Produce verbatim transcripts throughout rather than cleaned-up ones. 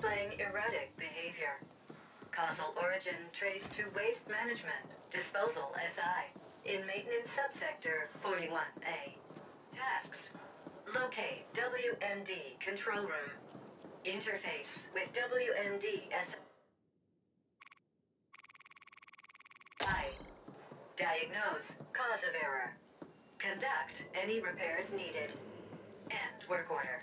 displaying erratic behavior. Causal origin traced to waste management, disposal S I, in maintenance subsector forty-one A. Tasks. Locate W M D control room. Interface with W M D S I. Diagnose cause of error. Conduct any repairs needed. End work order.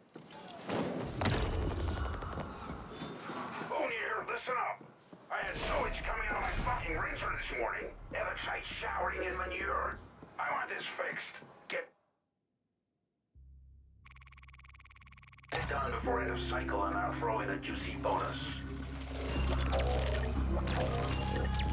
Bonnier, listen up. I had sewage coming out of my fucking rinser this morning. It looks like showering in manure. I want this fixed. Get it done before end of cycle, and I'll throw in a juicy bonus.